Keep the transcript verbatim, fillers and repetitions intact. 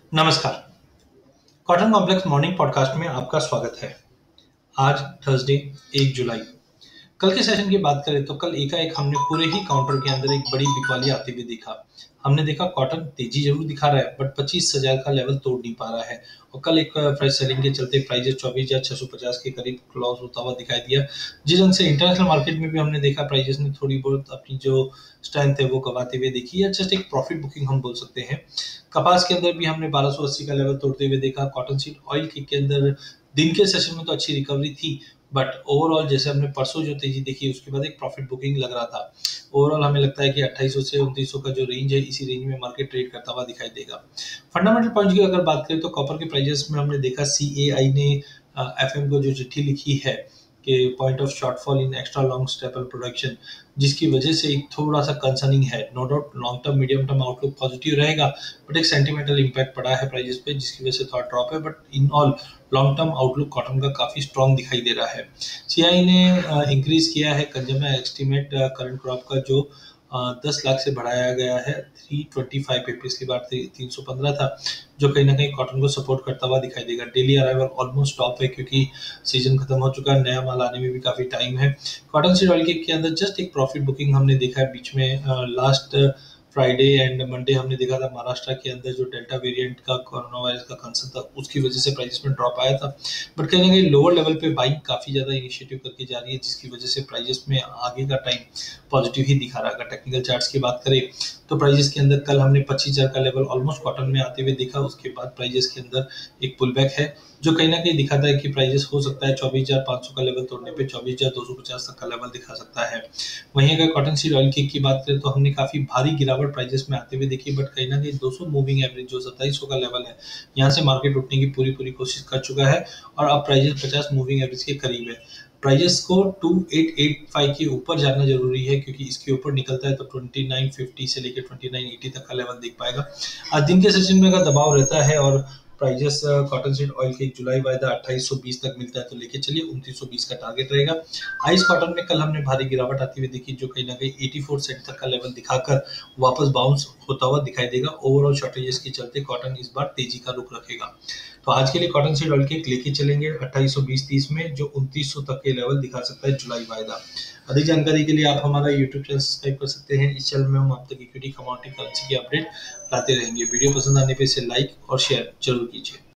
नमस्कार। Cotton complex morning podcast में आपका स्वागत है। आज थर्सडे एक जुलाई। कल के सेशन की बात करें तो कल एकाएक हमने पूरे ही काउंटर के अंदर एक बड़ी बिकवाली आते हुए देखा। हमने देखा कॉटन तेजी जरूर दिखा रहा है बट पच्चीस हजार का लेवल तोड़ नहीं पा रहा है और कल एक फ्रेश सेलिंग के चलते प्राइस चौबीस हजार छह सौ पचास के करीब क्लोज होता हुआ दिखाई दिया। जिस ढंग से इंटरनेशनल मार्केट में भी हमने देखा प्राइजेस ने थोड़ी बहुत अपनी जो स्ट्रेंथ है वो गवाते हुए देखी है। जस्ट एक प्रॉफिट बुकिंग हम बोल सकते हैं। कपास के अंदर भी हमने बारह सौ अस्सी का लेवल तोड़ते हुए देखा। कॉटन सीड ऑयल के अंदर दिन के सेशन में तो अच्छी रिकवरी थी बट ओवरऑल जैसे हमने परसों जो तेजी देखी उसके बाद एक प्रॉफिट बुकिंग लग रहा था। ओवरऑल हमें लगता है कि अट्ठाईस सौ से उनतीस सौ का जो रेंज है इसी रेंज में मार्केट ट्रेड करता हुआ दिखाई देगा। फंडामेंटल पॉइंट की अगर बात करें तो कॉपर के प्राइजेस में हमने देखा सी ए आई ने एफ एम को जो चिट्ठी लिखी है कि point of shortfall in extra long staple production, जिसकी वजह से एक थोड़ा सा कंसर्निंग है। No doubt long term medium term outlook positive रहेगा बट एक सेंटिमेंटल इम्पैक्ट पड़ा है प्राइजेस पे जिसकी वजह से थोड़ा ड्रॉप है। But in all long term outlook cotton का काफी स्ट्रॉन्ग दिखाई दे रहा है। सीआई ने इंक्रीज किया है कंज्यूमर एस्टीमेट करंट क्रॉप का जो दस लाख से बढ़ाया गया है थ्री ट्वेंटी फाइव पे। पिछली बार तीन सौ पंद्रह था जो कहीं ना कहीं कॉटन को सपोर्ट करता हुआ दिखाई देगा। डेली अराइवल ऑलमोस्ट टॉप है क्योंकि सीजन खत्म हो चुका है, नया माल आने में भी काफी टाइम है। कॉटन सीड ऑयल के अंदर जस्ट एक प्रॉफिट बुकिंग हमने देखा है बीच में। लास्ट फ्राइडे एंड मंडे हमने देखा था महाराष्ट्र के अंदर जो डेल्टा वेरिएंट का कोरोना वायरस का कंसर्न था उसकी वजह से प्राइसेस में ड्रॉप आया था बट कहीं ना कहीं लोअर लेवल पे बाइंग काफी ज्यादा इनिशिएटिव करके जा रही है जिसकी वजह से प्राइजेस में आगे का टाइम पॉजिटिव ही दिखा रहा है। अगर टेक्निकल चार्ट्स की बात करें तो प्राइजेस के अंदर कल हमने पच्चीस हजार का लेवल ऑलमोस्ट कॉटन में आते हुए देखा। उसके बाद प्राइजेस के अंदर एक पुल बैक है जो कहीं ना कहीं दिखाता है कि प्राइजेस हो सकता है चौबीस हजार पाँच सौ का लेवल तोड़ने पे चौबीस हजार दो सौ पचास तक का लेवल दिखा सकता है। वहीं अगर कॉटन सीड ऑयल की, की बात करें तो हमने काफी भारी गिरावट प्राइजेस में आते हुए देखी बट कहीं ना कहीं दो सौ मूविंग एवरेज जो सत्ताईस सौ का लेवल है यहाँ से मार्केट उठने की पूरी पूरी कोशिश कर चुका है और अब प्राइजेस पचास मूविंग एवरेज के करीब है। प्राइजेस को अट्ठाईस सौ पचासी के ऊपर जाना जरूरी है क्योंकि इसके ऊपर निकलता है तो उनतीस सौ पचास से लेकर उनतीस सौ अस्सी तक का लेवल देख पाएगा। आज दिन के सेशन में अगर दबाव रहता है और प्राइजेस कॉटन सीड ऑयल के जुलाई वायदा अट्ठाईस सौ बीस तक मिलता है तो लेके चलिए उनतीस सौ बीस का टारगेट रहेगा। आइस कॉटन में कल हमने भारी गिरावट आती हुई देखी जो कहीं ना कहीं चौरासी सेंट तक का लेवल दिखाकर वापस बाउंस होता हुआ दिखाई देगा। ओवरऑल शॉर्टेजेस के चलते कॉटन इस बार तेजी का रुख रखेगा। तो आज के लिए कॉटन सीड ऑयल के लेके चलेंगे अट्ठाईस सौ बीस तीस में जो उनतीस सौ तक के लेवल दिखा सकता है जुलाई वायदा। अधिक जानकारी के लिए आप हमारा यूट्यूब चैनल सब्सक्राइब कर सकते हैं। इस चैनल में हम आप तक इक्विटी कमोडिटी करेंसी की अपडेट लाते रहेंगे। वीडियो पसंद आने पे इसे लाइक और शेयर जरूर कीजिए।